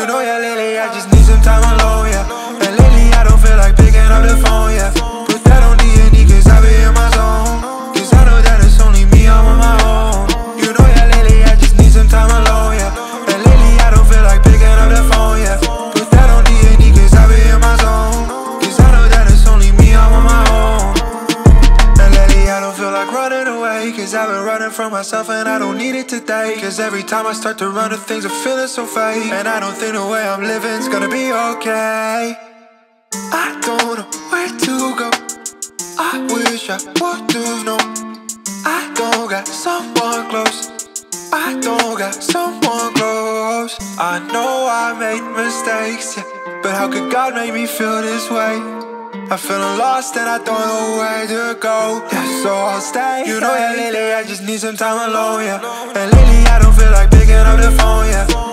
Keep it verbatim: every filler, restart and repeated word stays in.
You know, yeah, lately I just need some time alone, yeah. And lately I don't feel like picking up the phone, yeah. Put that on D and E cause I be in my zone. Cause I know that it's only me, I'm on my own. You know, yeah, lately I just need some time alone, yeah. And lately I don't feel like picking up the phone, yeah. Put that on D and E cause I be in my zone. Cause I know that it's only me, I'm on my own. And lately I don't feel like running away, cause I've been running from myself and I don't need it today. Cause every time I start to run to things I'm feeling so fake. And I don't think the way I'm living's gonna be okay. I don't know where to go, I wish I would do, no. I don't got someone close, I don't got someone close. I know I made mistakes, yeah, but how could God make me feel this way? I'm feeling lost and I don't know where to go, yeah, so I'll stay. You know, yeah, lately I just need some time alone, yeah. And lately I don't feel like picking up the phone, yeah.